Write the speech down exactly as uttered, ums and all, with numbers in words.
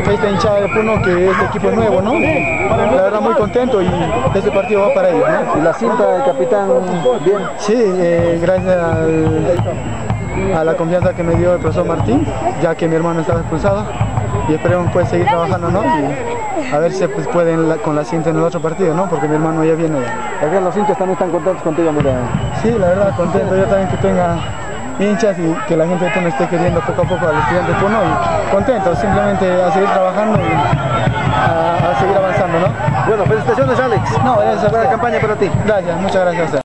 esta hinchada de Puno, que este equipo es nuevo, ¿no? La verdad muy contento y este partido va para ellos, ¿no? ¿Y la cinta del capitán bien? Sí, eh, gracias al, a la confianza que me dio el profesor Martín, ya que mi hermano estaba expulsado, y esperemos pues seguir trabajando, ¿no? Y a ver si pues, pueden la, con la cinta en el otro partido, ¿no? Porque mi hermano ya viene ya. Acá los hinchas también están contentos contigo, mira. Sí, la verdad contento, yo también que tenga hinchas y que la gente de Puno esté queriendo poco a poco al estudiante de Puno, y contento, simplemente a seguir trabajando y a, a seguir avanzando, ¿no? Bueno, felicitaciones, Alex. No, gracias. Buena campaña para ti. Gracias, muchas gracias.